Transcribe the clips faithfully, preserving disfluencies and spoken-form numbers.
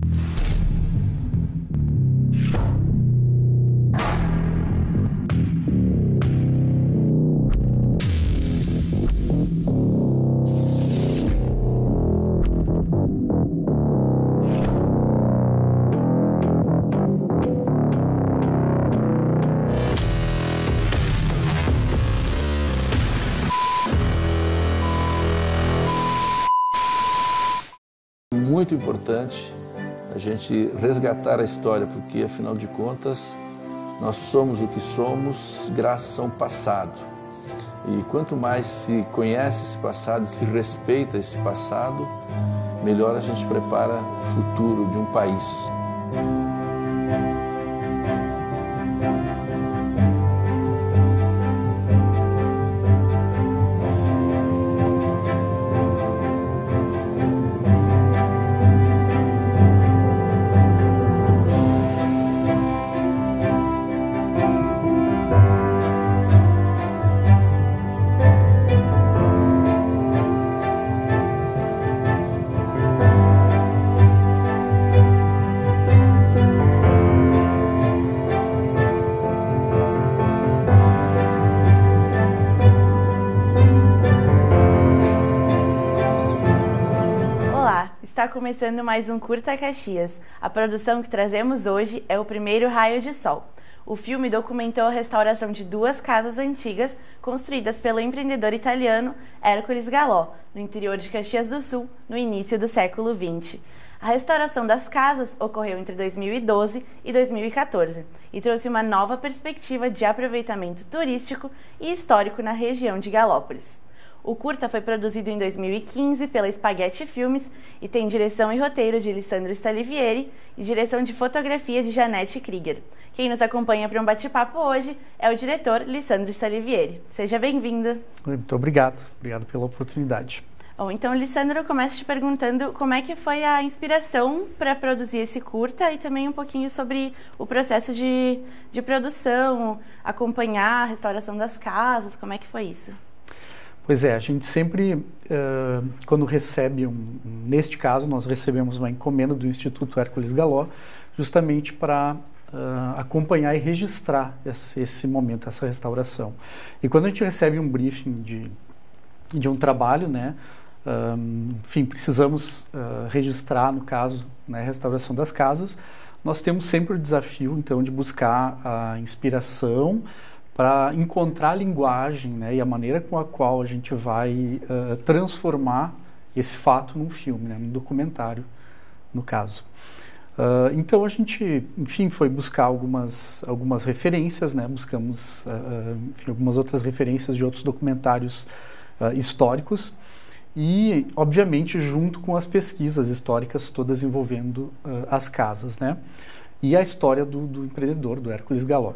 Muito importante a gente resgatar a história, porque afinal de contas nós somos o que somos graças a um passado. E quanto mais se conhece esse passado, se respeita esse passado, melhor a gente prepara o futuro de um país. Está começando mais um Curta Caxias. A produção que trazemos hoje é O Primeiro Raio de Sol. O filme documentou a restauração de duas casas antigas construídas pelo empreendedor italiano Hércules Galò, no interior de Caxias do Sul, no início do século vinte. A restauração das casas ocorreu entre dois mil e doze e dois mil e quatorze e trouxe uma nova perspectiva de aproveitamento turístico e histórico na região de Galópolis. O curta foi produzido em dois mil e quinze pela Spaghetti Filmes e tem direção e roteiro de Lissandro Stalivieri e direção de fotografia de Janete Krieger. Quem nos acompanha para um bate-papo hoje é o diretor Lissandro Stalivieri. Seja bem-vindo. Muito obrigado. Obrigado pela oportunidade. Bom, então, Lissandro, eu começo te perguntando como é que foi a inspiração para produzir esse curta e também um pouquinho sobre o processo de, de produção, acompanhar a restauração das casas, como é que foi isso? Pois é, a gente sempre, uh, quando recebe, um, neste caso, nós recebemos uma encomenda do Instituto Hércules Galò, justamente para uh, acompanhar e registrar esse, esse momento, essa restauração. E quando a gente recebe um briefing de, de um trabalho, né, um, enfim, precisamos uh, registrar, no caso, né, a restauração das casas, nós temos sempre o desafio, então, de buscar a inspiração, para encontrar a linguagem, né, e a maneira com a qual a gente vai uh, transformar esse fato num filme, né, num documentário, no caso. Uh, então a gente, enfim, foi buscar algumas, algumas referências, né, buscamos uh, enfim, algumas outras referências de outros documentários uh, históricos e, obviamente, junto com as pesquisas históricas todas envolvendo uh, as casas, né, e a história do, do empreendedor, do Hércules Galò.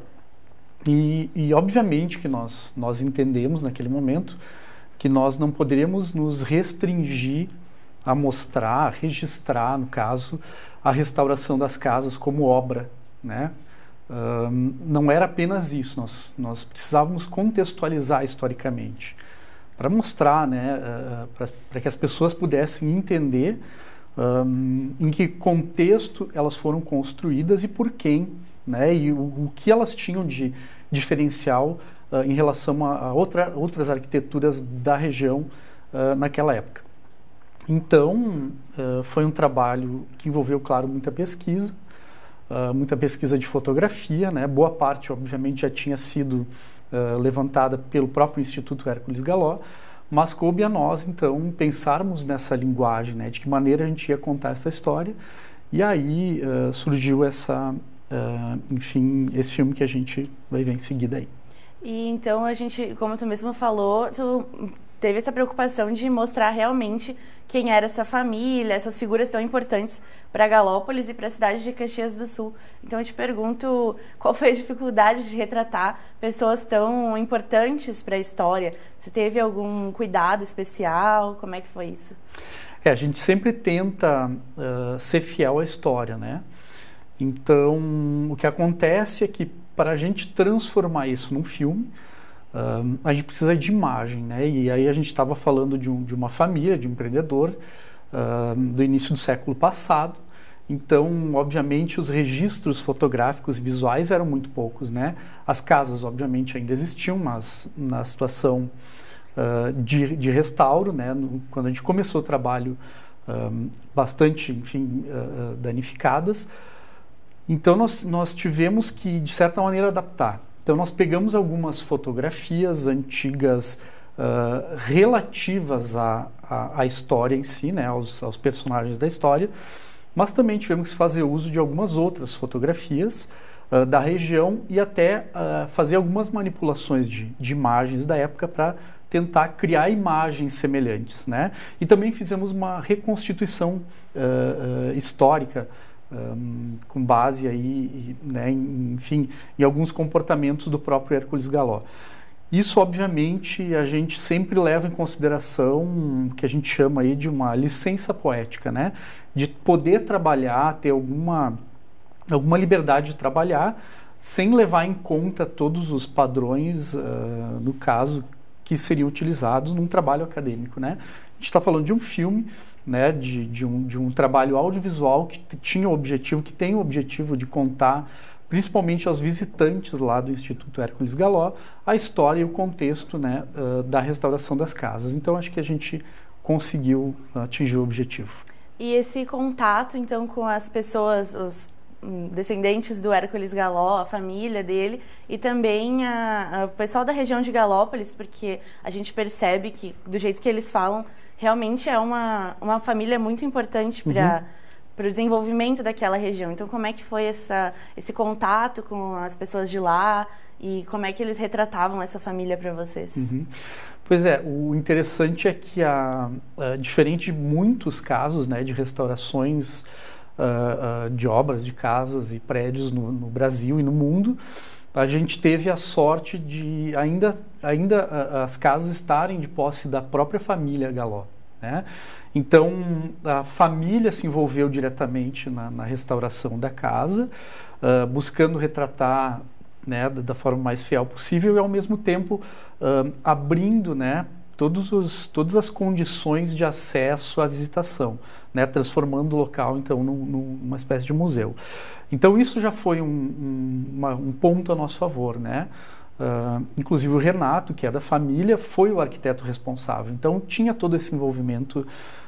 E, e obviamente que nós, nós entendemos naquele momento que nós não poderíamos nos restringir a mostrar, a registrar, no caso, a restauração das casas como obra, né? Um, não era apenas isso, nós, nós precisávamos contextualizar historicamente para mostrar, né, uh, para que as pessoas pudessem entender um, em que contexto elas foram construídas e por quem, né, e o, o que elas tinham de diferencial uh, em relação a, a outra, outras arquiteturas da região uh, naquela época. Então, uh, foi um trabalho que envolveu, claro, muita pesquisa, uh, muita pesquisa de fotografia, né, boa parte, obviamente, já tinha sido uh, levantada pelo próprio Instituto Hércules Galò, mas coube a nós, então, pensarmos nessa linguagem, né, de que maneira a gente ia contar essa história, e aí uh, surgiu essa... Uh, enfim, esse filme que a gente vai ver em seguida aí. E então a gente, como tu mesmo falou, tu teve essa preocupação de mostrar realmente quem era essa família, essas figuras tão importantes para Galópolis e para a cidade de Caxias do Sul. Então eu te pergunto, qual foi a dificuldade de retratar pessoas tão importantes para a história? Se teve algum cuidado especial? Como é que foi isso? É, a gente sempre tenta uh, ser fiel à história, né? Então, o que acontece é que para a gente transformar isso num filme, uh, a gente precisa de imagem, né? E aí a gente estava falando de, um, de uma família, de um empreendedor uh, do início do século passado, Então, obviamente, os registros fotográficos e visuais eram muito poucos, né? As casas, obviamente, ainda existiam, mas na situação uh, de, de restauro, né? No, quando a gente começou o trabalho, um, bastante, enfim, uh, danificadas. Então, nós, nós tivemos que, de certa maneira, adaptar. Então, nós pegamos algumas fotografias antigas uh, relativas à, à, à história em si, né? aos, aos personagens da história, mas também tivemos que fazer uso de algumas outras fotografias uh, da região e até uh, fazer algumas manipulações de, de imagens da época para tentar criar imagens semelhantes, né? E também fizemos uma reconstituição uh, uh, histórica um, com base aí, né, em, enfim, em alguns comportamentos do próprio Hércules Galó. Isso, obviamente, a gente sempre leva em consideração o que a gente chama aí de uma licença poética, né? De poder trabalhar, ter alguma, alguma liberdade de trabalhar, sem levar em conta todos os padrões, uh, no caso, que seriam utilizados num trabalho acadêmico, né? A gente está falando de um filme, né, de, de, um, de um trabalho audiovisual que tinha o objetivo, que tem o objetivo de contar, principalmente aos visitantes lá do Instituto Hércules Galó, a história e o contexto, né, uh, da restauração das casas. Então, acho que a gente conseguiu atingir o objetivo. E esse contato, então, com as pessoas, os descendentes do Hércules Galó, a família dele, e também a, a, o pessoal da região de Galópolis, porque a gente percebe que, do jeito que eles falam, realmente é uma, uma família muito importante para... Uhum. para o desenvolvimento daquela região. Então, como é que foi essa, esse contato com as pessoas de lá e como é que eles retratavam essa família para vocês? Uhum. Pois é, o interessante é que, a, a, diferente de muitos casos, né, de restaurações uh, uh, de obras, de casas e prédios no, no Brasil e no mundo, a gente teve a sorte de ainda, ainda uh, as casas estarem de posse da própria família Galó, né? Então, a família se envolveu diretamente na, na restauração da casa, uh, buscando retratar, né, da, da forma mais fiel possível e, ao mesmo tempo, uh, abrindo, né, todos os, todas as condições de acesso à visitação, né, transformando o local, então, num, numa espécie de museu. Então, isso já foi um, um, uma, um ponto a nosso favor, né? Uh, inclusive o Renato, que é da família, foi o arquiteto responsável. Então tinha todo esse envolvimento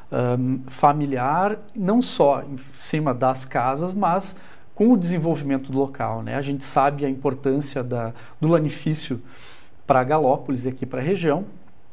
um, familiar, não só em cima das casas, mas com o desenvolvimento do local, né? A gente sabe a importância da, do lanifício para Galópolis e aqui para a região.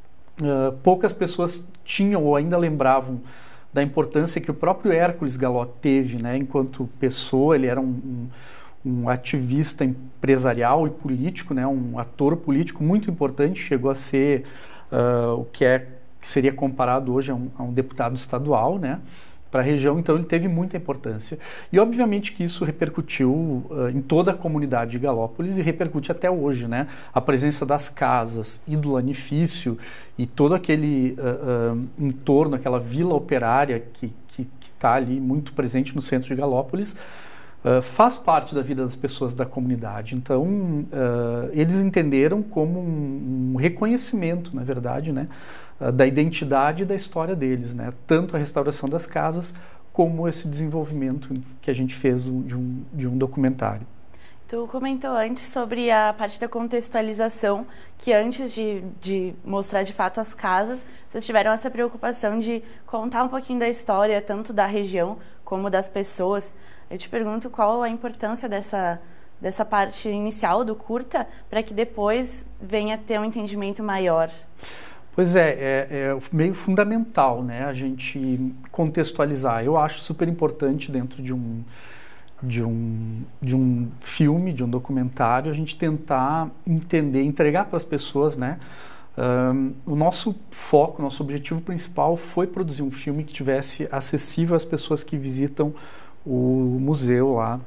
Uh, poucas pessoas tinham ou ainda lembravam da importância que o próprio Hércules Galó teve, né? Enquanto pessoa, ele era um, um um ativista empresarial e político, né, um ator político muito importante, chegou a ser uh, o que, é, que seria comparado hoje a um, a um deputado estadual, né, para a região, então ele teve muita importância. E obviamente que isso repercutiu uh, em toda a comunidade de Galópolis e repercute até hoje, né, a presença das casas e do lanifício e todo aquele uh, uh, entorno, aquela vila operária que que está ali muito presente no centro de Galópolis, Uh, faz parte da vida das pessoas da comunidade. Então, uh, eles entenderam como um, um reconhecimento, na verdade, né, uh, da identidade e da história deles, né, tanto a restauração das casas como esse desenvolvimento que a gente fez de um, de um documentário. Tu comentou antes sobre a parte da contextualização, que antes de, de mostrar de fato as casas, vocês tiveram essa preocupação de contar um pouquinho da história, tanto da região como das pessoas. Eu te pergunto qual a importância dessa, dessa parte inicial do curta, para que depois venha ter um entendimento maior. Pois é, é, é meio fundamental, né, a gente contextualizar. Eu acho super importante dentro de um, de um, de um filme, de um documentário, a gente tentar entender, entregar para as pessoas, né, um, o nosso foco, nosso objetivo principal foi produzir um filme que tivesse acessível às pessoas que visitam o museu lá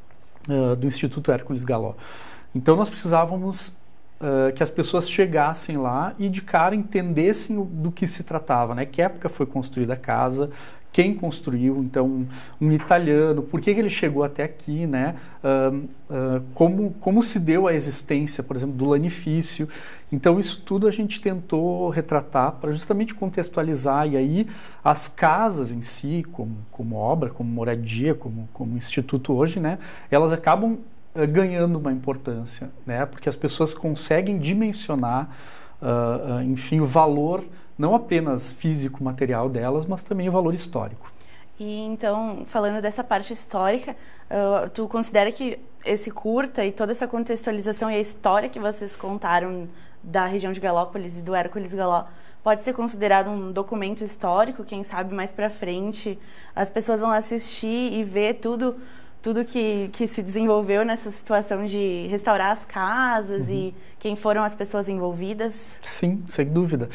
uh, do Instituto Hércules Galó. Então nós precisávamos uh, que as pessoas chegassem lá e de cara entendessem o, do que se tratava, né? Que época foi construída a casa, quem construiu, então um italiano, por que, que ele chegou até aqui, né? Uh, uh, como, como se deu a existência, por exemplo, do lanifício. Então isso tudo a gente tentou retratar para justamente contextualizar, e aí as casas em si, como, como obra, como moradia, como, como instituto hoje, né? Elas acabam uh, ganhando uma importância, né? Porque as pessoas conseguem dimensionar, uh, uh, enfim, o valor não apenas físico, material delas, mas também o valor histórico. E então, falando dessa parte histórica, uh, tu considera que esse curta e toda essa contextualização e a história que vocês contaram da região de Galópolis e do Hércules Galó pode ser considerado um documento histórico? Quem sabe mais para frente as pessoas vão assistir e ver tudo tudo que, que se desenvolveu nessa situação de restaurar as casas, uhum. e quem foram as pessoas envolvidas? Sim, sem dúvida.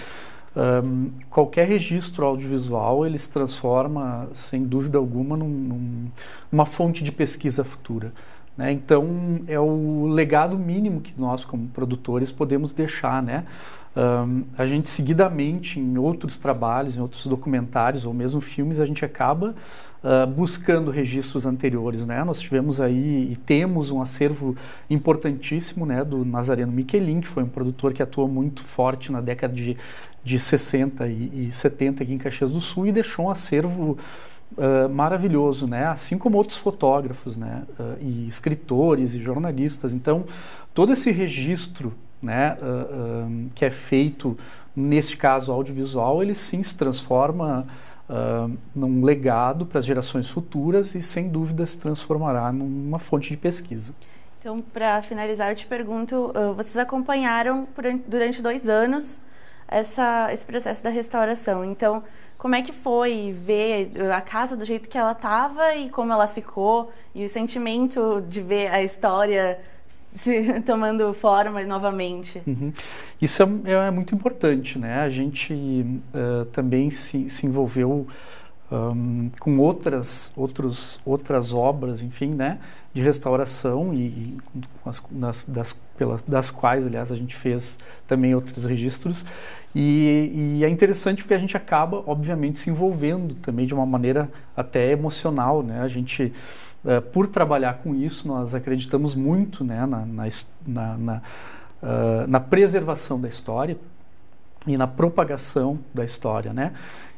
Um, qualquer registro audiovisual ele se transforma, sem dúvida alguma, num, num, numa fonte de pesquisa futura, né? Então é o legado mínimo que nós como produtores podemos deixar, né? Um, a gente seguidamente em outros trabalhos, em outros documentários ou mesmo filmes, a gente acaba uh, buscando registros anteriores, né? Nós tivemos aí e temos um acervo importantíssimo, né, do Nazareno Michelin, que foi um produtor que atuou muito forte na década de de sessenta e setenta aqui em Caxias do Sul, e deixou um acervo uh, maravilhoso, né? Assim como outros fotógrafos, né? Uh, e escritores e jornalistas. Então, todo esse registro, né, uh, uh, que é feito, nesse caso audiovisual, ele sim se transforma uh, num legado para as gerações futuras e, sem dúvida, se transformará numa fonte de pesquisa. Então, para finalizar, eu te pergunto, uh, vocês acompanharam por, durante dois anos Essa, esse processo da restauração. Então, como é que foi ver a casa do jeito que ela estava e como ela ficou, e o sentimento de ver a história se tomando forma novamente? Uhum. Isso é, é muito importante, né? A gente uh, também se, se envolveu um, com outras, outros, outras obras, enfim, né, de restauração, e, e as, das, das, pelas, das quais, aliás, a gente fez também outros registros. E, e é interessante porque a gente acaba, obviamente, se envolvendo também de uma maneira até emocional, né? A gente, uh, por trabalhar com isso, nós acreditamos muito, né, na, na, na, na, uh, na preservação da história e na propagação da história, né?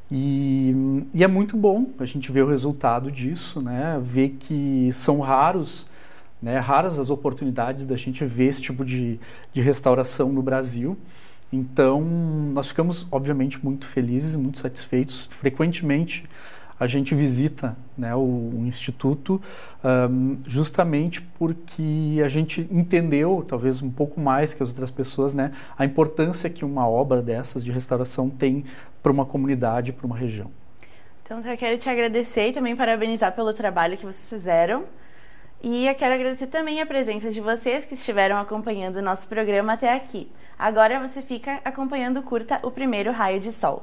E, e é muito bom a gente ver o resultado disso, né? Ver que são raros, né, raras as oportunidades da gente ver esse tipo de, de restauração no Brasil. Então, nós ficamos, obviamente, muito felizes e muito satisfeitos. Frequentemente, a gente visita, né, o, o Instituto um, justamente porque a gente entendeu, talvez um pouco mais que as outras pessoas, né, a importância que uma obra dessas de restauração tem para uma comunidade, para uma região. Então, eu quero te agradecer e também parabenizar pelo trabalho que vocês fizeram. E eu quero agradecer também a presença de vocês que estiveram acompanhando o nosso programa até aqui. Agora você fica acompanhando o curta O Primeiro Raio de Sol.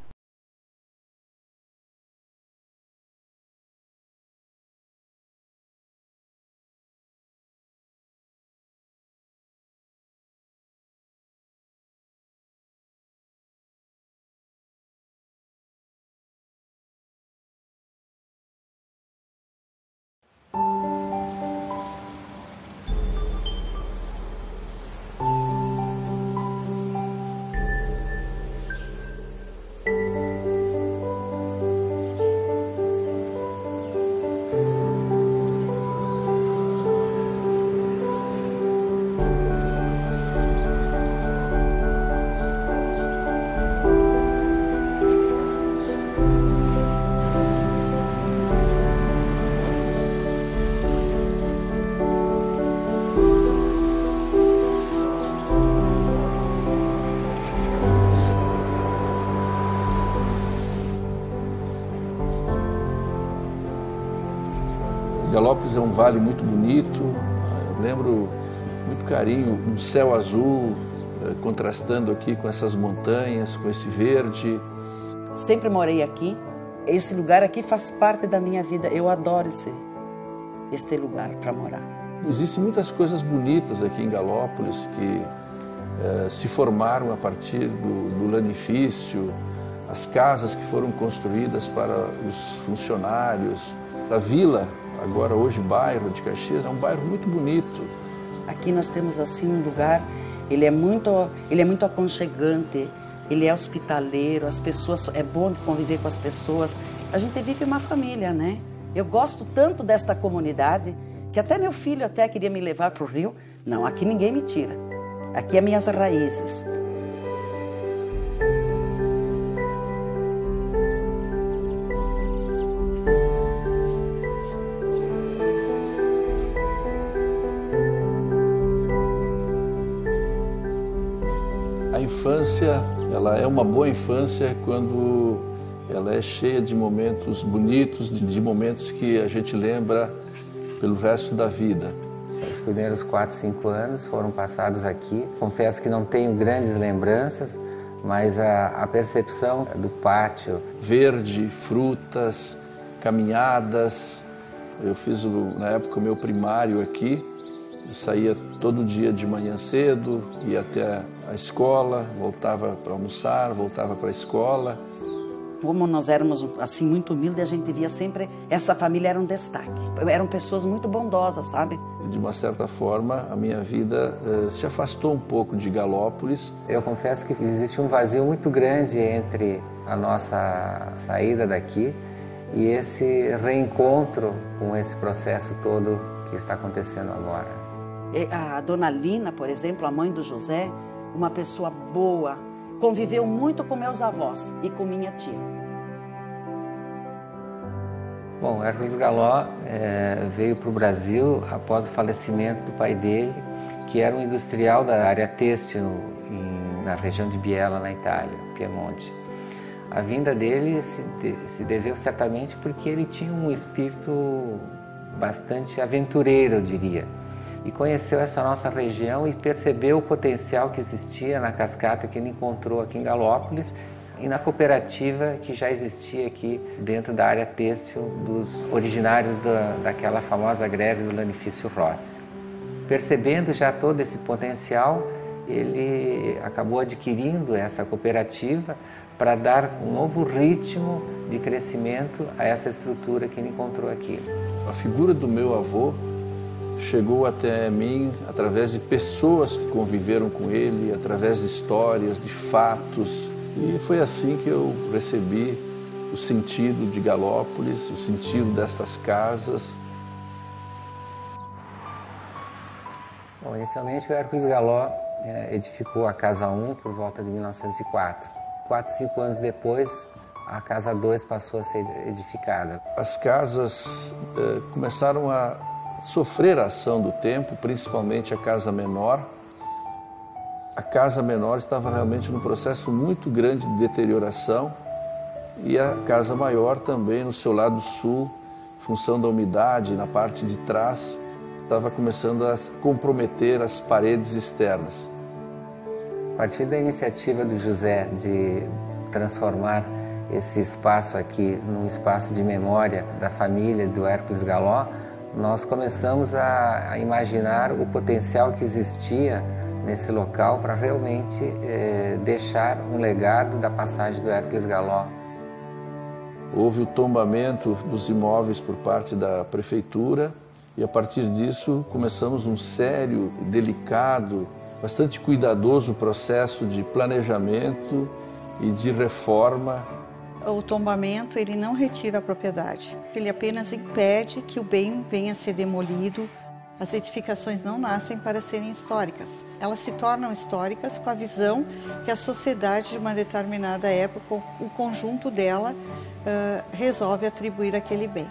Galópolis é um vale muito bonito, eu lembro muito carinho, um céu azul contrastando aqui com essas montanhas, com esse verde. Sempre morei aqui, esse lugar aqui faz parte da minha vida, eu adoro esse, este lugar para morar. Existem muitas coisas bonitas aqui em Galópolis que eh, se formaram a partir do, do lanifício, as casas que foram construídas para os funcionários da vila, agora hoje bairro de Caxias, é um bairro muito bonito. Aqui nós temos assim um lugar, ele é muito, ele é muito aconchegante, ele é hospitaleiro, as pessoas, é bom conviver com as pessoas. A gente vive uma família, né? Eu gosto tanto desta comunidade que até meu filho até queria me levar para o Rio. Não, aqui ninguém me tira. Aqui é minhas raízes. A infância, ela é uma boa infância quando ela é cheia de momentos bonitos, de, de momentos que a gente lembra pelo resto da vida. Os primeiros quatro, cinco anos foram passados aqui. Confesso que não tenho grandes lembranças, mas a, a percepção do pátio. Verde, frutas, caminhadas. Eu fiz, o, na época, o meu primário aqui. Eu saía todo dia de manhã cedo, ia até a escola, voltava para almoçar, voltava para a escola. Como nós éramos assim muito humildes, a gente via sempre, essa família era um destaque. Eram pessoas muito bondosas, sabe? De uma certa forma, a minha vida eh, se afastou um pouco de Galópolis. Eu confesso que existe um vazio muito grande entre a nossa saída daqui e esse reencontro com esse processo todo que está acontecendo agora. A dona Lina, por exemplo, a mãe do José, uma pessoa boa, conviveu muito com meus avós e com minha tia. Bom, Hércules Galó é, veio para o Brasil após o falecimento do pai dele, que era um industrial da área têxtil em, na região de Biella, na Itália, Piemonte. A vinda dele se, de, se deveu certamente porque ele tinha um espírito bastante aventureiro, eu diria. E conheceu essa nossa região e percebeu o potencial que existia na cascata que ele encontrou aqui em Galópolis e na cooperativa que já existia aqui dentro da área têxtil dos originários da, daquela famosa greve do Lanifício Rossi. Percebendo já todo esse potencial, ele acabou adquirindo essa cooperativa para dar um novo ritmo de crescimento a essa estrutura que ele encontrou aqui. A figura do meu avô chegou até mim através de pessoas que conviveram com ele, através de histórias, de fatos. E foi assim que eu recebi o sentido de Galópolis, o sentido destas casas. Bom, inicialmente o Hércules Galó é, edificou a Casa um por volta de mil novecentos e quatro. Quatro, cinco anos depois, a Casa dois passou a ser edificada. As casas eh, começaram a sofrer a ação do tempo, principalmente a casa menor. A casa menor estava realmente num processo muito grande de deterioração e a casa maior também no seu lado sul, em função da umidade na parte de trás, estava começando a comprometer as paredes externas. A partir da iniciativa do José de transformar esse espaço aqui num espaço de memória da família do Hércules Galó, nós começamos a, a imaginar o potencial que existia nesse local para realmente eh, deixar um legado da passagem do Hércules Galó. Houve o tombamento dos imóveis por parte da prefeitura e a partir disso começamos um sério, delicado, bastante cuidadoso processo de planejamento e de reforma. O tombamento, ele não retira a propriedade, ele apenas impede que o bem venha a ser demolido. As edificações não nascem para serem históricas, elas se tornam históricas com a visão que a sociedade de uma determinada época, o conjunto dela, uh, resolve atribuir aquele bem.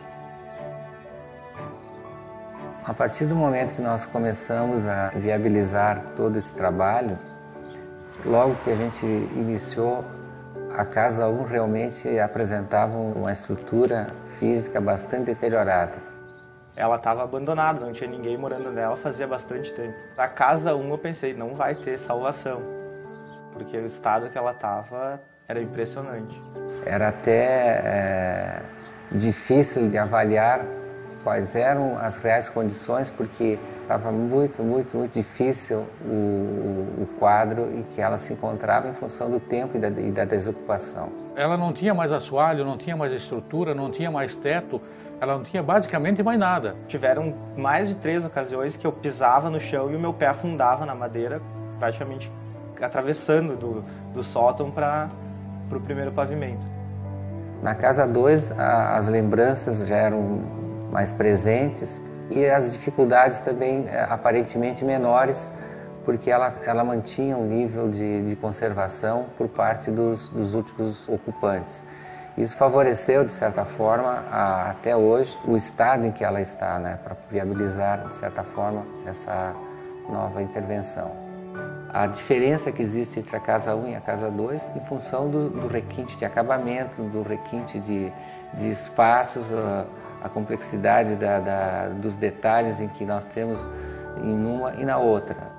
A partir do momento que nós começamos a viabilizar todo esse trabalho, logo que a gente iniciou, a Casa um realmente apresentava uma estrutura física bastante deteriorada. Ela estava abandonada, não tinha ninguém morando nela fazia bastante tempo. A Casa um eu pensei, não vai ter salvação, porque o estado que ela estava era impressionante. Era até é, difícil de avaliar quais eram as reais condições, porque estava muito, muito, muito difícil o, o, o quadro e que ela se encontrava em função do tempo e da, e da desocupação. Ela não tinha mais assoalho, não tinha mais estrutura, não tinha mais teto, ela não tinha basicamente mais nada. Tiveram mais de três ocasiões que eu pisava no chão e o meu pé afundava na madeira, praticamente atravessando do, do sótão para o primeiro pavimento. Na casa dois, as lembranças já eram mais presentes e as dificuldades também aparentemente menores, porque ela, ela mantinha um nível de, de conservação por parte dos, dos últimos ocupantes. Isso favoreceu, de certa forma, a, até hoje, o estado em que ela está, né, para viabilizar, de certa forma, essa nova intervenção. A diferença que existe entre a casa um e a casa dois, em função do, do requinte de acabamento, do requinte de, de espaços, a, a complexidade da, da, dos detalhes em que nós temos em uma e na outra.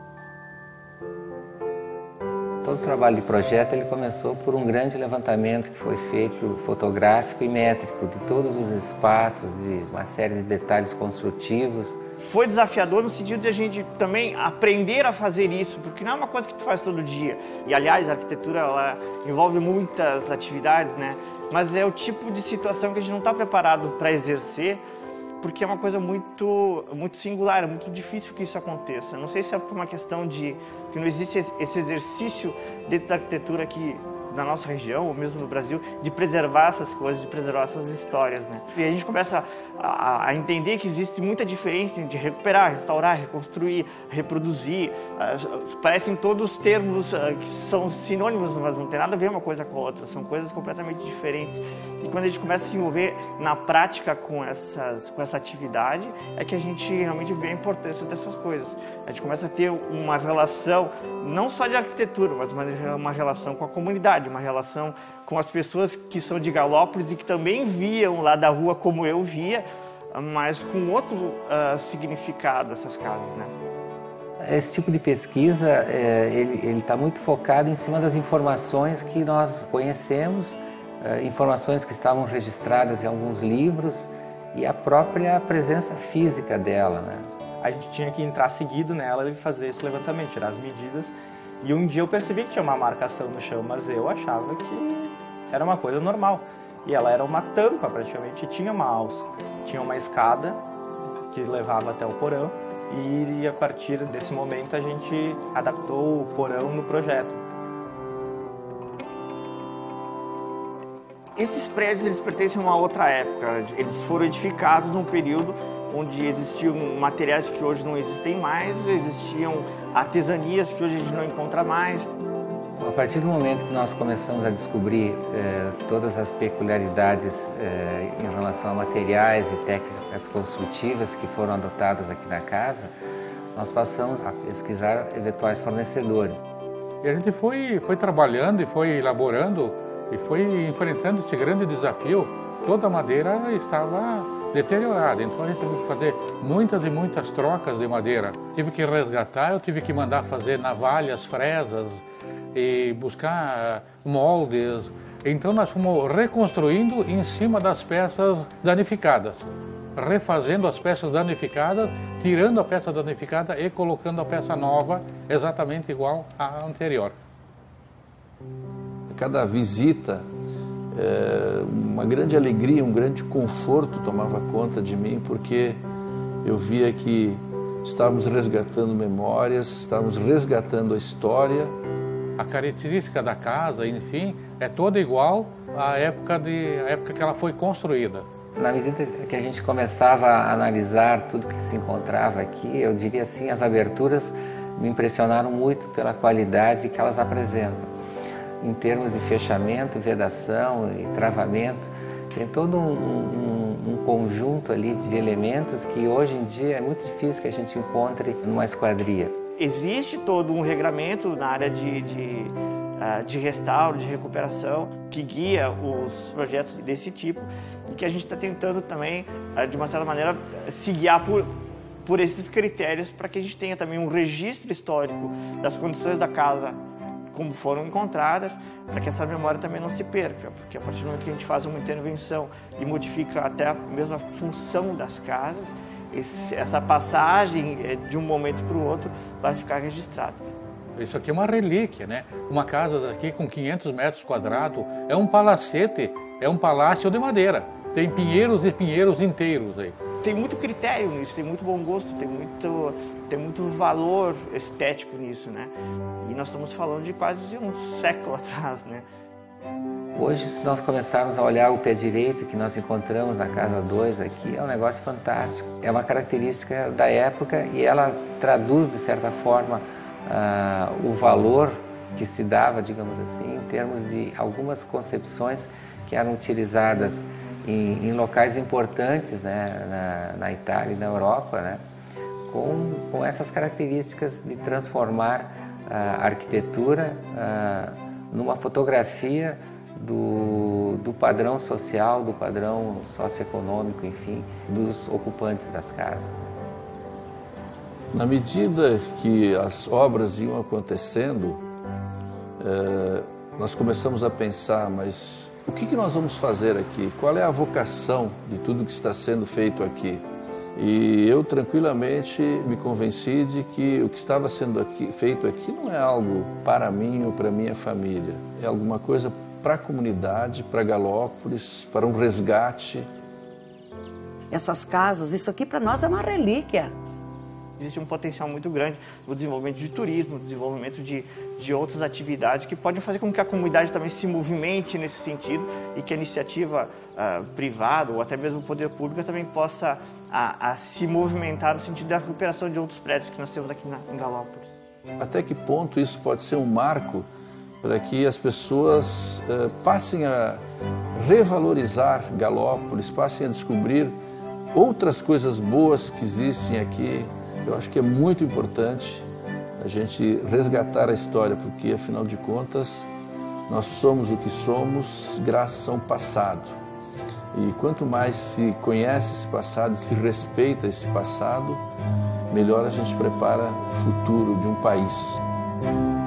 Todo o trabalho de projeto ele começou por um grande levantamento que foi feito fotográfico e métrico de todos os espaços, de uma série de detalhes construtivos. Foi desafiador no sentido de a gente também aprender a fazer isso, porque não é uma coisa que tu faz todo dia. E aliás, a arquitetura ela envolve muitas atividades, né? Mas é o tipo de situação que a gente não está preparado para exercer, porque é uma coisa muito, muito singular, é muito difícil que isso aconteça. Não sei se é por uma questão de que não existe esse exercício dentro da arquitetura aqui na nossa região, ou mesmo no Brasil, de preservar essas coisas, de preservar essas histórias, né? E a gente começa a, a entender que existe muita diferença entre recuperar, restaurar, reconstruir, reproduzir. Uh, parecem todos termos uh, que são sinônimos, mas não tem nada a ver uma coisa com a outra, são coisas completamente diferentes. E quando a gente começa a se envolver na prática com, essas, com essa atividade, é que a gente realmente vê a importância dessas coisas. A gente começa a ter uma relação, não só de arquitetura, mas uma, uma relação com a comunidade, uma relação com as pessoas que são de Galópolis e que também viam lá da rua como eu via, mas com outro uh, significado essas casas, né? Esse tipo de pesquisa, é, ele está muito focado em cima das informações que nós conhecemos, é, informações que estavam registradas em alguns livros e a própria presença física dela, né? A gente tinha que entrar seguido nela e fazer esse levantamento, tirar as medidas. E um dia eu percebi que tinha uma marcação no chão, mas eu achava que era uma coisa normal. E ela era uma tampa praticamente, tinha uma alça. Tinha uma escada que levava até o porão e a partir desse momento a gente adaptou o porão no projeto. Esses prédios eles pertencem a uma outra época. Eles foram edificados num período onde existiam materiais que hoje não existem mais, existiam artesanias que hoje a gente não encontra mais. A partir do momento que nós começamos a descobrir eh, todas as peculiaridades eh, em relação a materiais e técnicas construtivas que foram adotadas aqui na casa, nós passamos a pesquisar eventuais fornecedores. E a gente foi, foi trabalhando e foi elaborando e foi enfrentando esse grande desafio. Toda a madeira estava deteriorada, então a gente teve que fazer muitas e muitas trocas de madeira. Tive que resgatar, eu tive que mandar fazer navalhas, fresas e buscar moldes. Então nós fomos reconstruindo em cima das peças danificadas, refazendo as peças danificadas, tirando a peça danificada e colocando a peça nova exatamente igual à anterior. Cada visita, é, uma grande alegria, um grande conforto tomava conta de mim, porque eu via que estávamos resgatando memórias, estávamos resgatando a história. A característica da casa, enfim, é toda igual à época, de, à época que ela foi construída. Na medida que a gente começava a analisar tudo que se encontrava aqui, eu diria assim, as aberturas me impressionaram muito pela qualidade que elas apresentam. Em termos de fechamento, vedação e travamento, tem todo um, um, um conjunto ali de elementos que hoje em dia é muito difícil que a gente encontre numa esquadria. Existe todo um regramento na área de, de, de restauro, de recuperação, que guia os projetos desse tipo e que a gente está tentando também, de uma certa maneira, se guiar por, por esses critérios para que a gente tenha também um registro histórico das condições da casa como foram encontradas, para que essa memória também não se perca, porque a partir do momento que a gente faz uma intervenção e modifica até a mesma função das casas, esse, essa passagem de um momento para o outro vai ficar registrada. Isso aqui é uma relíquia, né? Uma casa daqui com quinhentos metros quadrados é um palacete, é um palácio de madeira. Tem pinheiros e pinheiros inteiros aí. Tem muito critério nisso, tem muito bom gosto, tem muito, tem muito valor estético nisso, né? E nós estamos falando de quase um século atrás, né? Hoje, se nós começarmos a olhar o pé direito que nós encontramos na casa dois aqui, é um negócio fantástico. É uma característica da época e ela traduz, de certa forma, uh, o valor que se dava, digamos assim, em termos de algumas concepções que eram utilizadas em, em locais importantes, né, na, na Itália e na Europa, né, com, com essas características de transformar a arquitetura uh, numa fotografia do, do padrão social, do padrão socioeconômico, enfim, dos ocupantes das casas. Na medida que as obras iam acontecendo, eh, nós começamos a pensar, mas o que, que nós vamos fazer aqui? Qual é a vocação de tudo que está sendo feito aqui? E eu tranquilamente me convenci de que o que estava sendo aqui, feito aqui não é algo para mim ou para minha família. É alguma coisa para a comunidade, para Galópolis, para um resgate. Essas casas, isso aqui para nós é uma relíquia. Existe um potencial muito grande no desenvolvimento de turismo, no desenvolvimento de, de outras atividades que podem fazer com que a comunidade também se movimente nesse sentido e que a iniciativa uh, privada ou até mesmo o poder público também possa a, a se movimentar no sentido da recuperação de outros prédios que nós temos aqui na, em Galópolis. Até que ponto isso pode ser um marco para que as pessoas uh, passem a revalorizar Galópolis, passem a descobrir outras coisas boas que existem aqui. Eu acho que é muito importante a gente resgatar a história, porque, afinal de contas, nós somos o que somos graças a um passado. E quanto mais se conhece esse passado, se respeita esse passado, melhor a gente prepara o futuro de um país.